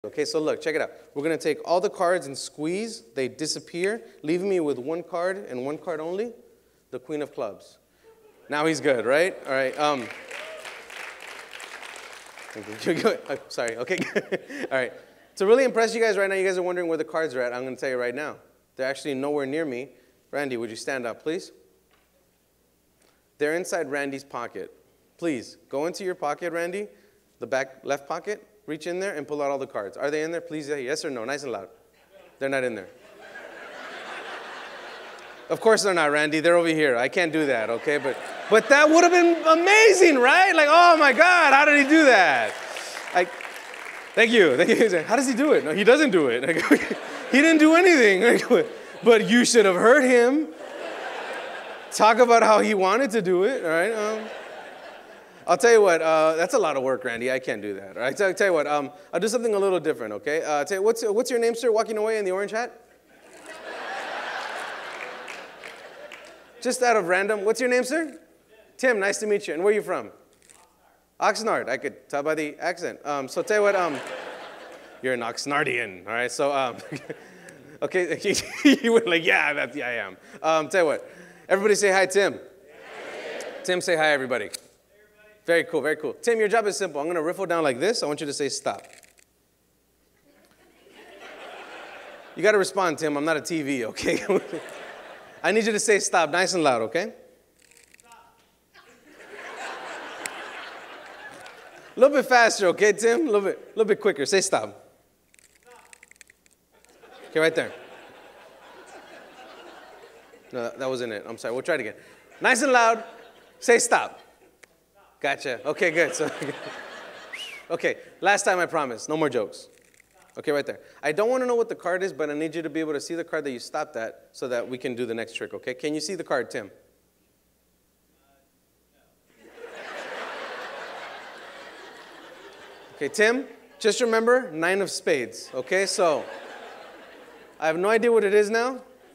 Okay, so look, check it out. We're going to take all the cards and squeeze. They disappear, leaving me with one card and one card only, the Queen of Clubs. Now he's good, right? All right. Sorry, okay. All right. To really impress you guys right now, you guys are wondering where the cards are at. I'm going to tell you right now. They're actually nowhere near me. Randy, would you stand up, please? They're inside Randy's pocket. Please, go into your pocket, Randy, the back left pocket. Reach in there and pull out all the cards. Are they in there? Please say yes or no, nice and loud. They're not in there. Of course they're not, Randy. They're over here. I can't do that, okay? But that would have been amazing, right? Like, oh my God, how did he do that? Thank you. How does he do it? No, he doesn't do it. He didn't do anything. But you should have heard him talk about how he wanted to do it, all right? I'll tell you what, that's a lot of work, Randy. I can't do that. All right? Tell you what, I'll do something a little different, okay? Tell you, what's your name, sir, walking away in the orange hat? Just out of random, what's your name, sir? Tim, nice to meet you. And where are you from? Oxnard. I could tell by the accent. So tell you what, you're an Oxnardian, all right? So, okay, you were like, yeah, I am. Tell you what, everybody say hi, Tim. Hi. Tim, say hi, everybody. Very cool, very cool. Tim, your job is simple. I'm going to riffle down like this. I want you to say stop. You got to respond, Tim. I'm not a TV, okay? I need you to say stop nice and loud, okay? A little bit faster, okay, Tim? A little bit quicker. Say stop. Okay, right there. No, that wasn't it. I'm sorry. We'll try it again. Nice and loud. Say stop. Gotcha. Okay, good. So, okay, last time I promise. No more jokes. Okay, right there. I don't want to know what the card is, but I need you to be able to see the card that you stopped at so that we can do the next trick, okay? Can you see the card, Tim? Okay, Tim, just remember, 9 of spades, okay? So, I have no idea what it is now. And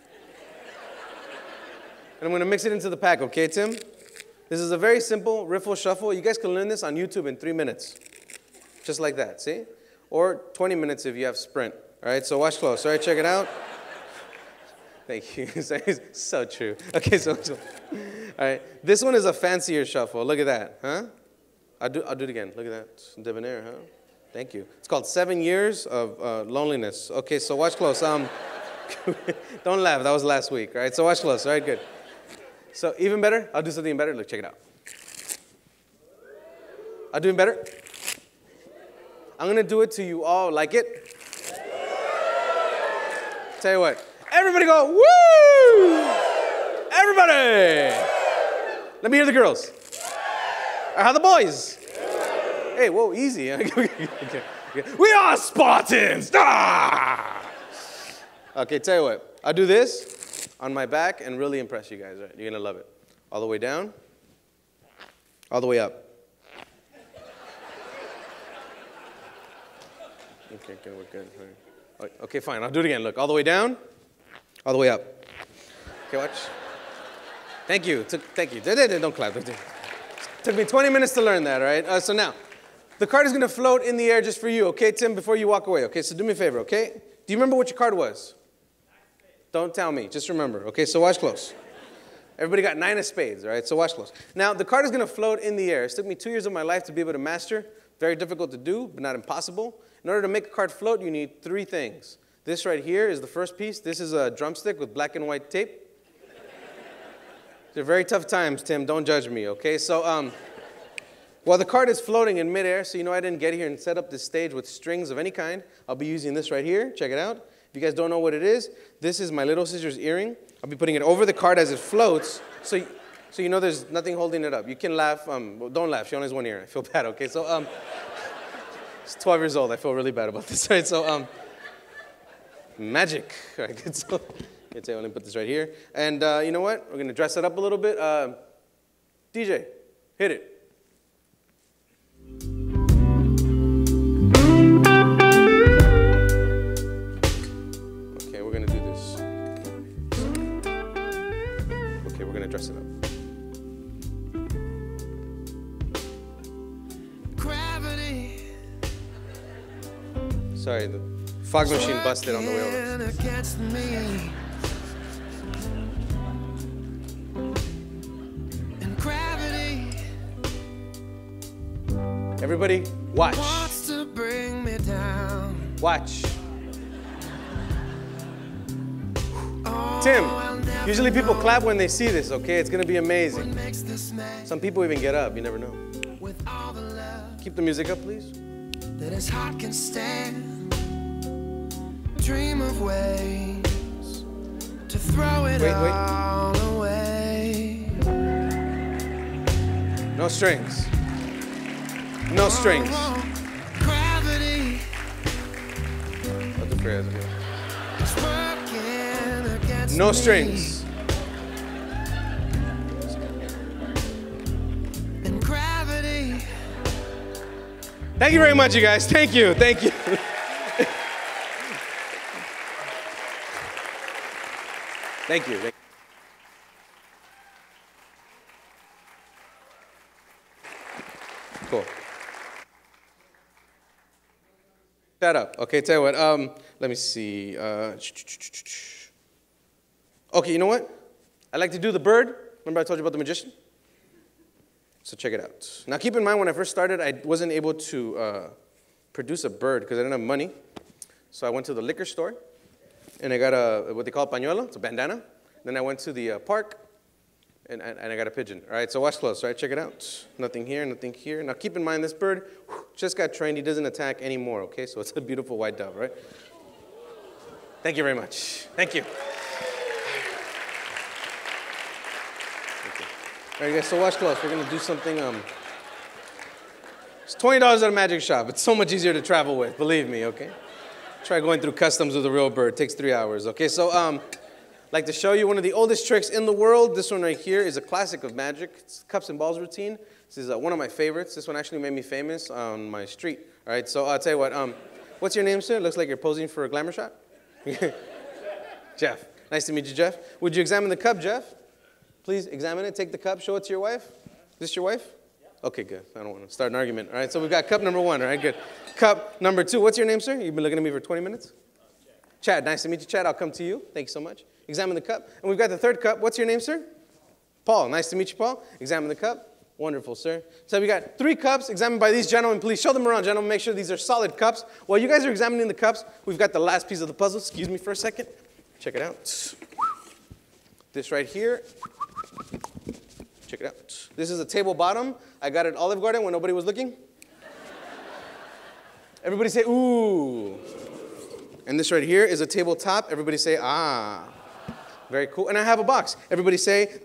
I'm going to mix it into the pack, okay, Tim? This is a very simple riffle shuffle. You guys can learn this on YouTube in 3 minutes. Just like that, see? Or 20 minutes if you have Sprint. All right, so watch close. All right, check it out. Thank you. So true. Okay, so all right. This one is a fancier shuffle. Look at that, huh? I'll do it again. Look at that. Debonair, huh? Thank you. It's called 7 Years of Loneliness. Okay, so watch close. Don't laugh. That was last week. All right, so watch close. All right, good. So even better, I'll do something better. Look, check it out. I'll do it better. I'm going to do it till you all like it. Tell you what, everybody go, woo! Everybody! Let me hear the girls. Or how the boys? Hey, whoa, easy. Okay. We are Spartans! Ah! Okay, tell you what, I'll do this on my back and really impress you guys, right? You're going to love it. All the way down, all the way up. Okay, good, we're good. Right. Okay, fine, I'll do it again. Look, all the way down, all the way up. Okay, watch. Thank you, thank you. Don't clap. Took me 20 minutes to learn that, all right? So now, the card is going to float in the air just for you, okay, Tim, before you walk away, okay? So do me a favor, okay? Do you remember what your card was? Don't tell me, just remember, okay? So watch close. Everybody got 9 of spades, all right? So watch close. Now, the card is going to float in the air. It took me 2 years of my life to be able to master. Very difficult to do, but not impossible. In order to make a card float, you need 3 things. This right here is the first piece. This is a drumstick with black and white tape. They're very tough times, Tim. Don't judge me, okay? So, while the card is floating in midair, so you know I didn't get here and set up this stage with strings of any kind, I'll be using this right here. Check it out. If you guys don't know what it is, this is my little sister's earring. I'll be putting it over the card as it floats, so you know there's nothing holding it up. You can laugh. Well, don't laugh. She only has 1 ear. I feel bad, okay? So, she's 12 years old. I feel really bad about this, right? So, magic. All right, good. So, let me put this right here. And you know what? We're going to dress it up a little bit. DJ, hit it. Okay, we're going to do this. Okay, we're going to dress it up. Sorry, my fog machine busted on the way over. Against me. And gravity Everybody, watch. wants to bring me down. Watch. Oh, Tim, I'll never usually people know clap when they see this, okay? It's gonna be what amazing. makes this man Some people even get up, you never know. with all the love Keep the music up, please. that his heart can stand. Dream of ways to throw it Wait. all away. No strings. No strings. Oh, gravity What the phrase? is working against No me. strings. And gravity Thank you very much, you guys. Thank you. Thank you. Thank you. Cool. Shut up. Okay, tell you what. Let me see. Okay, you know what? I like to do the bird. Remember I told you about the magician? So check it out. Now keep in mind, when I first started, I wasn't able to produce a bird because I didn't have money. So I went to the liquor store, and I got what they call pañuelo. It's a bandana. Then I went to the park, and I got a pigeon. All right, so watch close. All right, check it out. Nothing here, nothing here. Now keep in mind, this bird just got trained. He doesn't attack anymore, okay? So it's a beautiful white dove, right? Thank you very much. Thank you. All right, guys, so watch close. We're going to do something. It's $20 at a magic shop. It's so much easier to travel with, believe me, okay? Try going through customs with a real bird. It takes 3 hours, okay? So I'd like to show you one of the oldest tricks in the world. This one right here is a classic of magic. It's cups and balls routine. This is one of my favorites. This one actually made me famous on my street. All right, so I'll tell you what. What's your name, sir? Looks like you're posing for a glamour shot. Jeff. Nice to meet you, Jeff. Would you examine the cup, Jeff? Please examine it. Take the cup. Show it to your wife. Is this your wife? Okay, good. I don't want to start an argument. All right, so we've got cup number 1. All right, good. Cup number 2. What's your name, sir? You've been looking at me for 20 minutes? Chad. Nice to meet you, Chad. I'll come to you. Thank you so much. Examine the cup. And we've got the 3rd cup. What's your name, sir? Paul. Nice to meet you, Paul. Examine the cup. Wonderful, sir. So we got 3 cups examined by these gentlemen. Please show them around, gentlemen. Make sure these are solid cups. While you guys are examining the cups, we've got the last piece of the puzzle. Excuse me for a second. Check it out. This right here. Check it out. This is a table bottom. I got it at Olive Garden when nobody was looking. Everybody say, ooh. And this right here is a tabletop. Everybody say, ah. Very cool. And I have a box. Everybody say,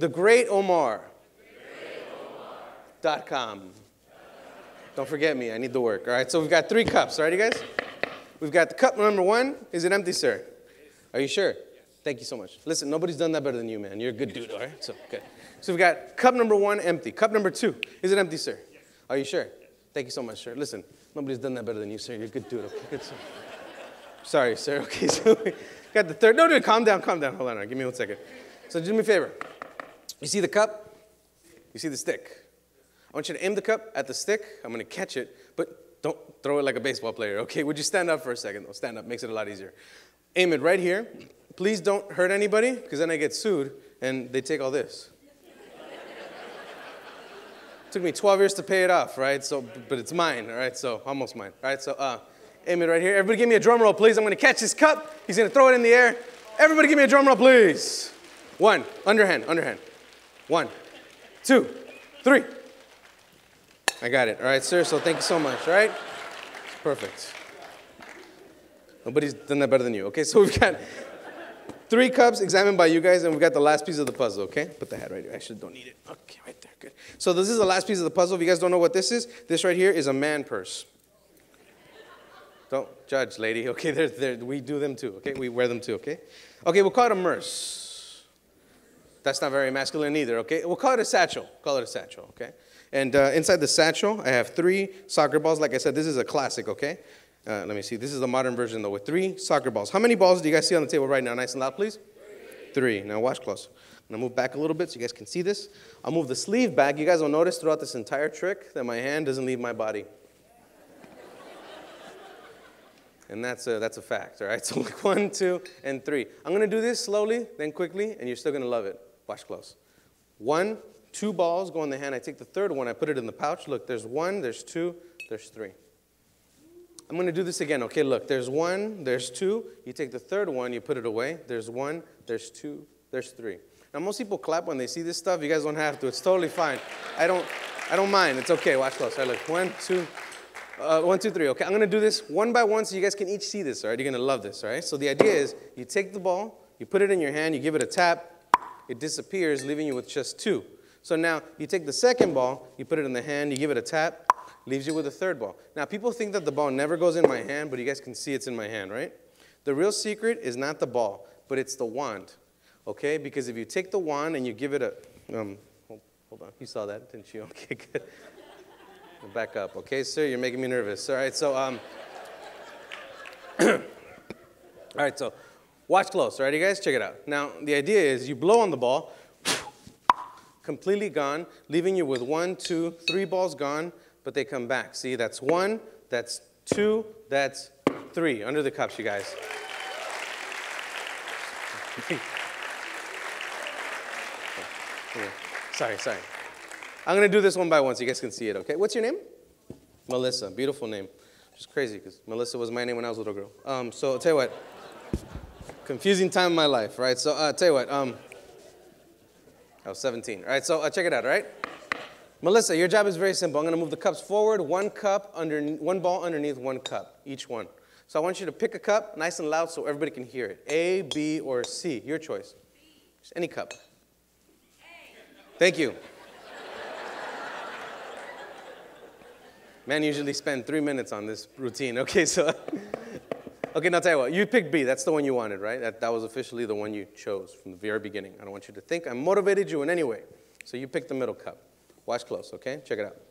thegreatomar.com. Don't forget me. I need the work. All right, so we've got 3 cups. All right, you guys? We've got the cup number 1. Is it empty, sir? Are you sure? Thank you so much. Listen, nobody's done that better than you, man. You're a good dude, all right? So, good. So we've got cup number 1 empty. Cup number 2. Is it empty, sir? Yes. Are you sure? Yes. Thank you so much, sir. Listen, nobody's done that better than you, sir. You're a good dude. Okay, good, sir. Sorry, sir. Okay, so we got the 3rd. No, calm down, calm down. Hold on. Give me 1 second. So do me a favor. You see the cup? You see the stick? I want you to aim the cup at the stick. I'm going to catch it, but don't throw it like a baseball player, okay? Would you stand up for a second? Though? Stand up. Makes it a lot easier. Aim it right here. Please don't hurt anybody, because then I get sued, and they take all this. Took me 12 years to pay it off, right? So, but it's mine, all right? So, almost mine, all right? So, aim it right here. Everybody give me a drum roll, please. I'm going to catch this cup. He's going to throw it in the air. Everybody give me a drum roll, please. 1, underhand. 1, 2, 3. I got it, all right, sir? So, thank you so much, all right? Perfect. Nobody's done that better than you, okay? So, we've got 3 cups examined by you guys, and we've got the last piece of the puzzle, okay? Put the hat right here. Actually, don't need it. Okay, right there, good. So this is the last piece of the puzzle. If you guys don't know what this right here is a man purse. Don't judge, lady. Okay, we do them too, okay? We wear them too, okay? Okay, we'll call it a merce. That's not very masculine either, okay? We'll call it a satchel. Call it a satchel, okay? And inside the satchel, I have 3 soccer balls. Like I said, this is a classic, okay? Let me see. This is the modern version, though, with 3 soccer balls. How many balls do you guys see on the table right now? Nice and loud, please. 3. Now, watch close. I'm going to move back a little bit so you guys can see this. I'll move the sleeve back. You guys will notice throughout this entire trick that my hand doesn't leave my body. And that's a fact, all right? So like 1, 2, and 3. I'm going to do this slowly, then quickly, and you're still going to love it. Watch close. 1, 2 balls go in the hand. I take the third one. I put it in the pouch. Look, there's 1, there's 2, there's 3. I'm going to do this again. Okay, look, there's 1, there's 2. You take the third one, you put it away. There's 1, there's 2, there's 3. Now, most people clap when they see this stuff. You guys don't have to. It's totally fine. I don't mind. It's okay. Watch close. All right, look. 1, 2, 1, 2, 3. Okay, I'm going to do this one by one so you guys can each see this, all right? You're going to love this, all right? So the idea is you take the ball, you put it in your hand, you give it a tap, it disappears, leaving you with just 2. So now you take the second ball, you put it in the hand, you give it a tap, leaves you with a third ball. Now, people think that the ball never goes in my hand, but you guys can see it's in my hand, right? The real secret is not the ball, but it's the wand, okay? Because if you take the wand and you give it a, hold on, you saw that, didn't you? Okay, good. Back up, okay, sir? You're making me nervous. All right, so, all right, so watch close, all right, you guys? Check it out. Now, the idea is you blow on the ball, completely gone, leaving you with 1, 2, 3 balls gone, but they come back. See, that's 1, that's 2, that's 3. Under the cups, you guys. Sorry. I'm going to do this one by one so you guys can see it, okay? What's your name? Melissa. Beautiful name. Which is crazy because Melissa was my name when I was a little girl. So I'll tell you what. Confusing time in my life, right? So I'll tell you what. I was 17. All right, so check it out, all right? Melissa, your job is very simple. I'm going to move the cups forward, one ball underneath one cup, each one. So I want you to pick a cup nice and loud so everybody can hear it. A, B, or C. Your choice. Just any cup. Thank you. Man usually spend 3 minutes on this routine. Okay, so, okay, now tell you what, you picked B. That's the one you wanted, right? That was officially the one you chose from the very beginning. I don't want you to think I motivated you in any way. So you picked the middle cup. Watch close, okay? Check it out.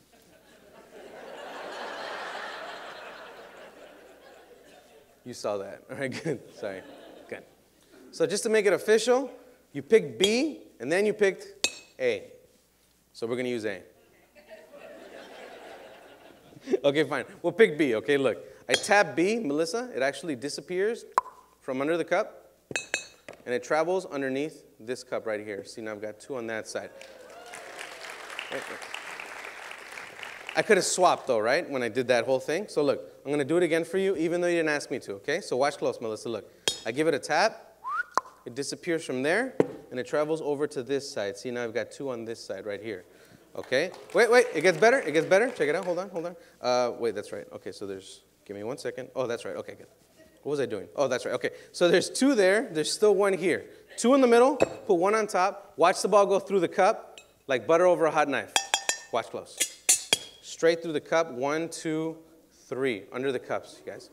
You saw that. All right, good. Sorry. Good. So just to make it official, you picked B, and then you picked A. So we're going to use A. Okay, fine. We'll pick B, okay? Look, I tap B, Melissa. It actually disappears from under the cup, and it travels underneath this cup right here. See, now I've got 2 on that side. I could have swapped, though, right, when I did that whole thing. So look, I'm going to do it again for you, even though you didn't ask me to, okay? So watch close, Melissa. Look, I give it a tap. It disappears from there, and it travels over to this side. See, now I've got 2 on this side right here. Okay? Wait. It gets better. It gets better. Check it out. Hold on. Wait, that's right. Okay, so give me 1 second. Oh, that's right. Okay, good. What was I doing? Oh, that's right. Okay, so there's 2 there. There's still 1 here. 2 in the middle. Put 1 on top. Watch the ball go through the cup like butter over a hot knife. Watch close. Straight through the cup. 1, 2, 3. Under the cups, you guys.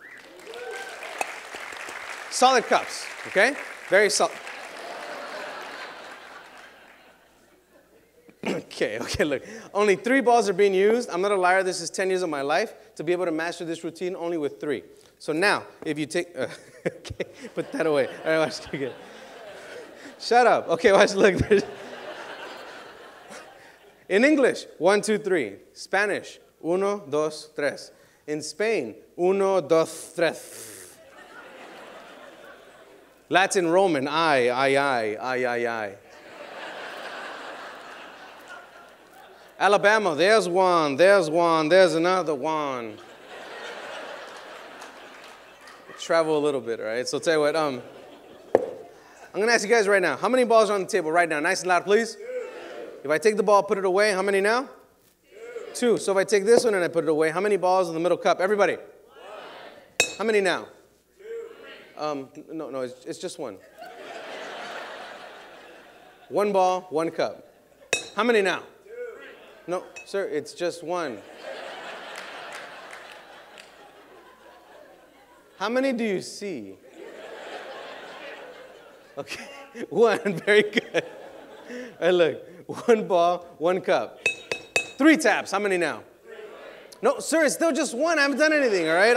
Solid cups, okay? Very solid. Okay, look. Only 3 balls are being used. I'm not a liar. This is 10 years of my life to be able to master this routine only with 3. So now, if you take, okay, put that away. All right, watch again. Shut up. Okay, watch, look. In English, 1, 2, 3. Spanish, 1, 2, 3. In Spain, 1, 2, 3. Latin, Roman, I. Alabama, there's one, there's another one. Travel a little bit, all right? So tell you what, I'm going to ask you guys right now, how many balls are on the table right now? Nice and loud, please. 2. If I take the ball, put it away, how many now? 2. So if I take this one and I put it away, how many balls in the middle cup? Everybody. 1. How many now? 2. No, it's just 1. 1 ball, 1 cup. How many now? 2. No, sir, it's just 1. How many do you see? Okay, 1, very good. All right, look, 1 ball, 1 cup. 3 taps, how many now? 3. No, sir, it's still just 1. I haven't done anything, all right?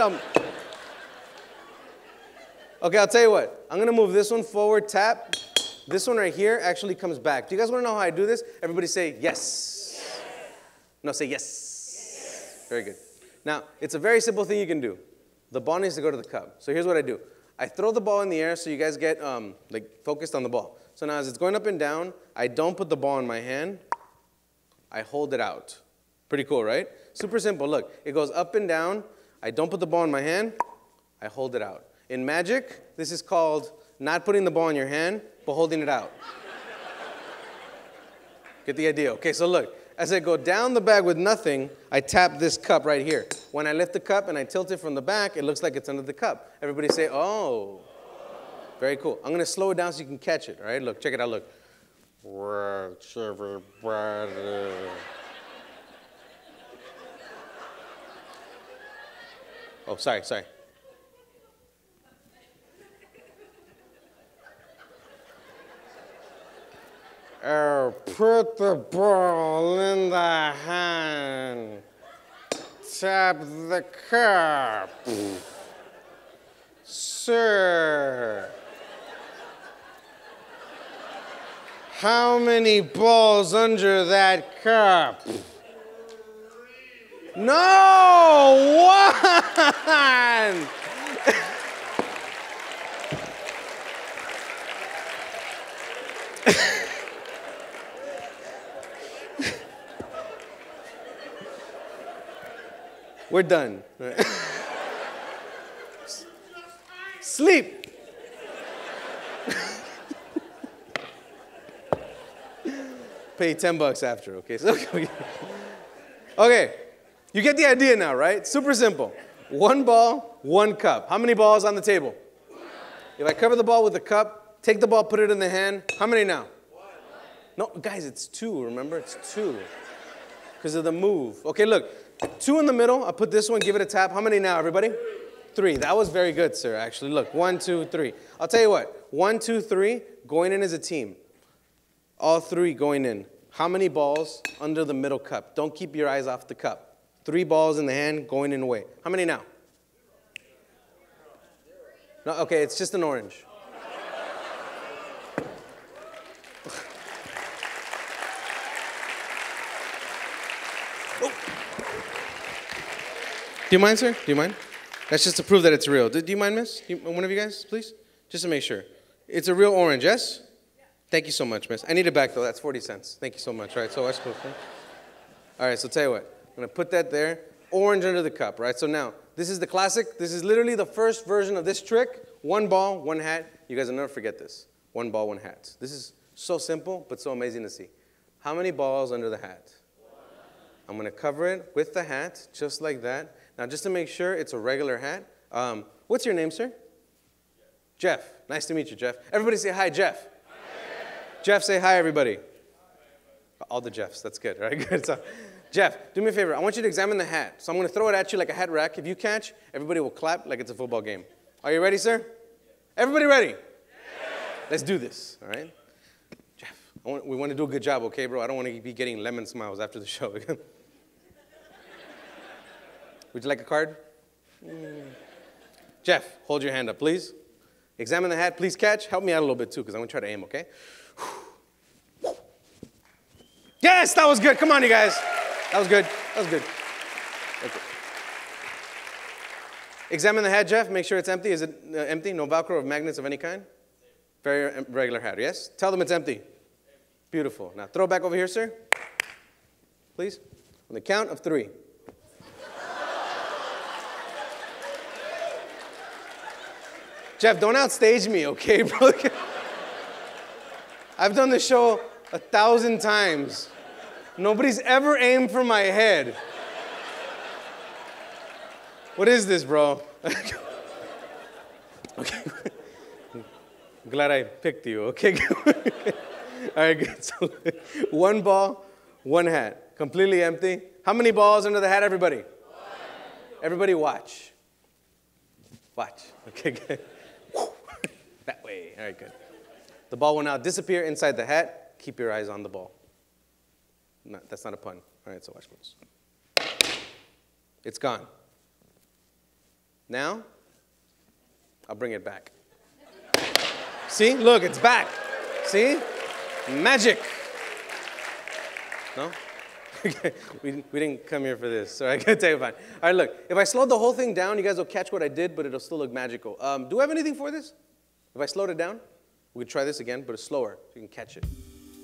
Okay, I'll tell you what. I'm going to move this one forward, tap. This one right here actually comes back. Do you guys want to know how I do this? Everybody say yes. No, say yes. Very good. Now, it's a very simple thing you can do. The ball needs to go to the cup. So here's what I do. I throw the ball in the air so you guys get like focused on the ball. So now as it's going up and down, I don't put the ball in my hand. I hold it out. Pretty cool, right? Super simple. Look, it goes up and down. I don't put the ball in my hand. I hold it out. In Magic, this is called not putting the ball in your hand, but holding it out. Get the idea? Okay, so look. As I go down the bag with nothing, I tap this cup right here. When I lift the cup and I tilt it from the back, it looks like it's under the cup. Everybody say, oh. Very cool. I'm going to slow it down so you can catch it, all right? Look, check it out, look. Oh, sorry. Put the ball in the hand. Tap the cup. Sir. How many balls under that cup? No! One! We're done. Sleep. Pay $10 after, okay? So, okay, you get the idea now, right? Super simple. One ball, one cup. How many balls on the table? If I cover the ball with the cup, take the ball, put it in the hand, how many now? No, guys, it's two, remember? It's two. Because of the move. Okay, look. Two in the middle. I'll put this one, give it a tap. How many now, everybody? Three. That was very good, sir, actually. Look, 1, 2, 3. I'll tell you what. 1, 2, 3, going in as a team. All three going in. How many balls under the middle cup? Don't keep your eyes off the cup. 3 balls in the hand, going in away. How many now? No, okay, it's just an orange. Do you mind, sir? Do you mind? That's just to prove that it's real. Do you mind, miss? One of you guys, please? Just to make sure. It's a real orange, yes? Yeah. Thank you so much, miss. I need it back, though. That's 40 cents. Thank you so much. All right, so watch close. All right, so tell you what. I'm going to put that there. Orange under the cup, right? So now, this is the classic. This is literally the first version of this trick. 1 ball, 1 hat. You guys will never forget this. 1 ball, 1 hat. This is so simple, but so amazing to see. How many balls under the hat? 1. I'm going to cover it with the hat, just like that. Now, just to make sure it's a regular hat, what's your name, sir? Jeff. Nice to meet you, Jeff. Everybody say hi, Jeff. Hi. Jeff, say hi, everybody. Hi. All the Jeffs. That's good, right? Good. So, Jeff, do me a favor. I want you to examine the hat. So I'm going to throw it at you like a hat rack. If you catch, everybody will clap like it's a football game. Are you ready, sir? Everybody ready? Yes. Let's do this, all right? Jeff, we want to do a good job, okay, bro? I don't want to be getting lemon smiles after the show. Would you like a card? Jeff, hold your hand up, please. Examine the hat. Please catch. Help me out a little bit, too, because I'm going to try to aim, okay? Yes, that was good. Come on, you guys. That was good. That was good. Okay. Examine the hat, Jeff. Make sure it's empty. Is it empty? No Velcro or magnets of any kind? Very regular hat, yes? Tell them it's empty. Beautiful. Now, throw it back over here, sir. Please. On the count of 3. Jeff, don't outstage me, okay, bro? I've done this show 1,000 times. Nobody's ever aimed for my head. What is this, bro? Okay. I'm glad I picked you, okay? All right, good. So 1 ball, 1 hat. Completely empty. How many balls under the hat, everybody? 1. Everybody watch. Watch. Okay, good. That way. All right, good. The ball will now disappear inside the hat. Keep your eyes on the ball. No, that's not a pun. All right, so watch close. It's gone. Now, I'll bring it back. See? Look, it's back. See? Magic. No? Okay, we didn't come here for this, so I gotta take it fine. All right, look, if I slowed the whole thing down, you guys will catch what I did, but it'll still look magical. Do we have anything for this? If I slowed it down, we could try this again, but it's slower, so you can catch it.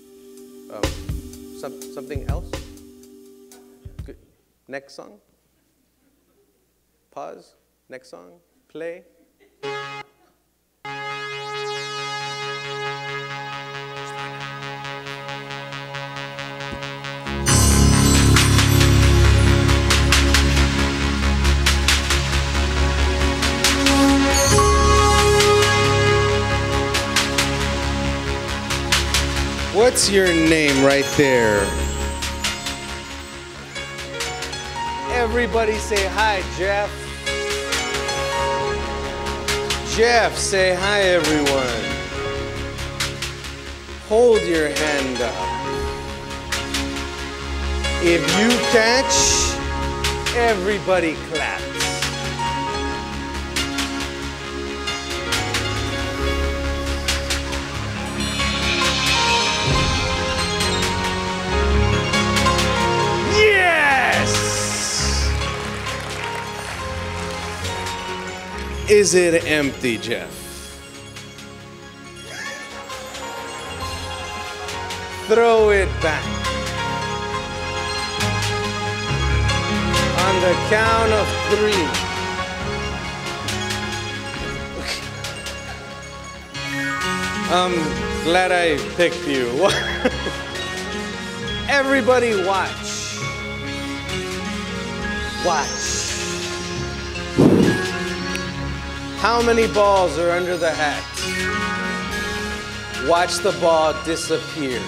Something else? Good. Next song? Pause. Next song. Play. What's your name right there? Everybody say hi, Jeff. Jeff, say hi, everyone. Hold your hand up. If you catch, everybody claps. Is it empty, Jeff? Throw it back. On the count of 3. I'm glad I picked you. Everybody watch. Watch. How many balls are under the hat? Watch the ball disappear.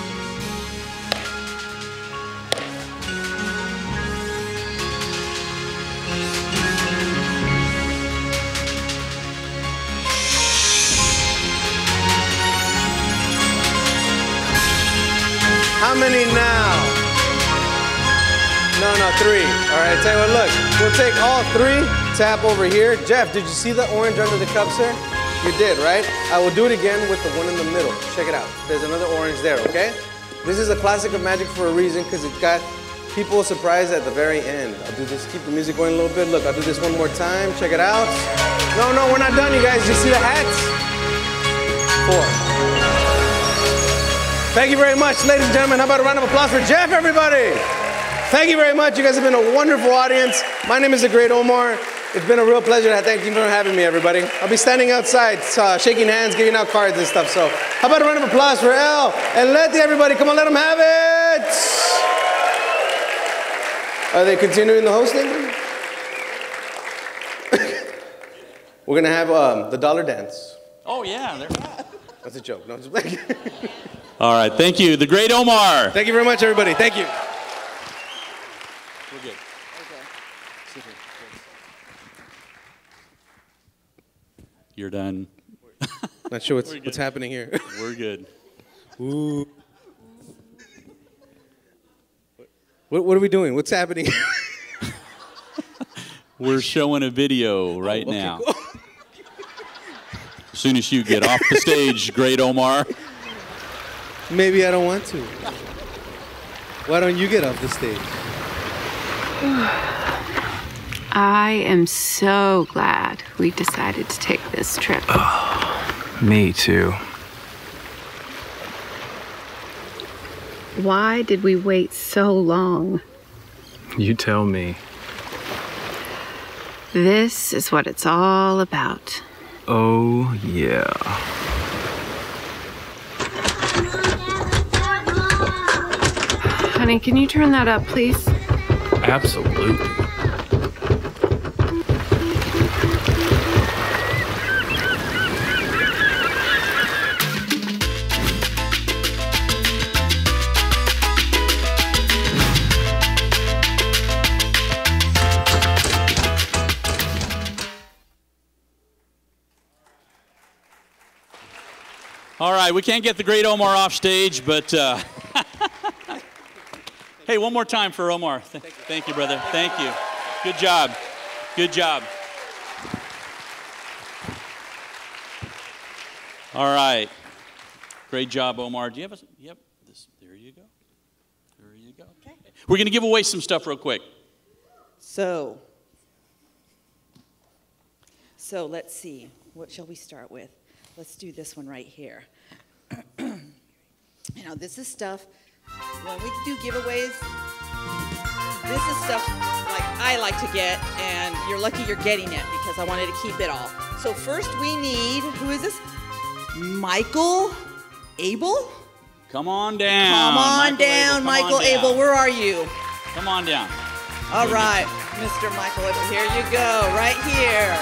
How many now? No, 3. All right, tell you what, look, we'll take all 3, tap over here. Jeff, did you see the orange under the cups there? You did, right? I will do it again with the one in the middle. Check it out. There's another orange there, okay? This is a classic of magic for a reason because it got people surprised at the very end. I'll do this, keep the music going a little bit. Look, I'll do this one more time. Check it out. No, we're not done, you guys. You see the hats? 4. Thank you very much, ladies and gentlemen. How about a round of applause for Jeff, everybody? Thank you very much. You guys have been a wonderful audience. My name is The Great Omar. It's been a real pleasure. Thank you for having me, everybody. I'll be standing outside, shaking hands, giving out cards and stuff. So how about a round of applause for El and Letty, everybody? Come on, let them have it. Are they continuing the hosting? We're going to have the dollar dance. Oh, yeah. That's a joke. No, just like All right. Thank you. The Great Omar. Thank you very much, everybody. Thank you. We're good. Okay. You're done. Not sure what's happening here. We're good. Ooh. What are we doing? What's happening? We're showing a video right now. Cool. As soon as you get off the stage, Great Omar. Maybe I don't want to. Why don't you get off the stage? I am so glad we decided to take this trip. Me too. Why did we wait so long? You tell me. This is what it's all about. Oh, yeah. Honey, can you turn that up, please? Absolutely. All right, we can't get the Great Omar off stage, but hey, one more time for Omar. Thank you, brother. Thank you. Good job. Good job. All right. Great job, Omar. Do you have a, yep, this, there you go. There you go. Okay. We're going to give away some stuff real quick. So let's see. What shall we start with? Let's do this one right here. This is stuff, when we do giveaways, this is stuff like I like to get, and you're lucky you're getting it because I wanted to keep it all. So first we need, who is this? Michael Abel? Come on down. Come on down, Michael Abel. Where are you? Come on down. All right, Mr. Michael Abel, here you go, right here.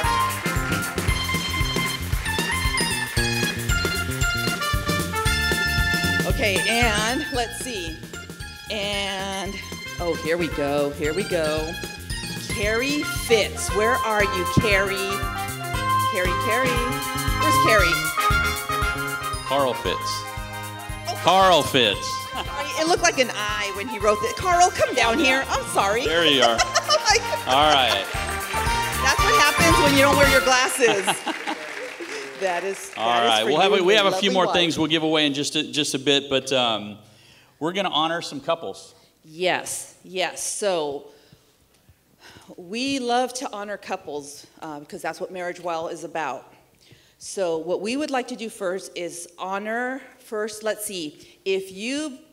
Okay, and let's see. And, oh, here we go. Carrie Fitz. Where are you, Carrie? Carrie. Where's Carrie? Carl Fitz. Oh. Carl Fitz. It looked like an I when he wrote that. Carl, come down here. I'm sorry. There you are. All right. That's what happens when you don't wear your glasses. That is all right. We have a few more things we'll give away in just a bit, but we're going to honor some couples. Yes. So we love to honor couples because that's what Marriage Well is about. So what we would like to do first is honor first. Let's see. If you